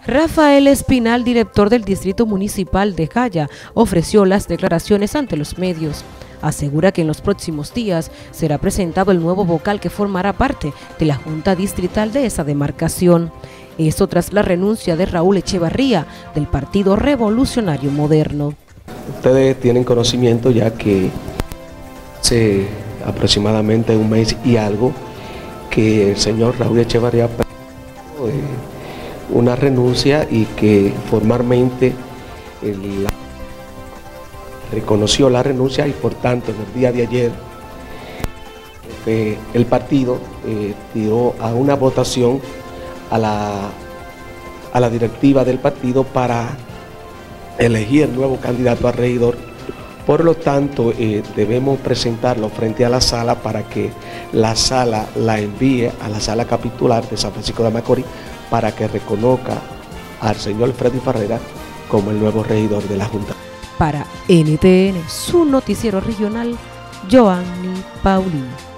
Rafael Espinal, director del Distrito Municipal de Jaya, ofreció las declaraciones ante los medios. Asegura que en los próximos días será presentado el nuevo vocal que formará parte de la Junta Distrital de esa demarcación. Esto tras la renuncia de Raúl Echevarría del Partido Revolucionario Moderno. Ustedes tienen conocimiento ya que hace aproximadamente un mes y algo que el señor Raúl Echevarría una renuncia y que formalmente reconoció la renuncia y por tanto en el día de ayer el partido tiró a una votación a la directiva del partido para elegir el nuevo candidato a regidor. Por lo tanto, debemos presentarlo frente a la sala para que la sala la envíe a la sala capitular de San Francisco de Macorís para que reconozca al señor Freddy Farrera como el nuevo regidor de la Junta. Para NTN, su noticiero regional, Joanny Paulino.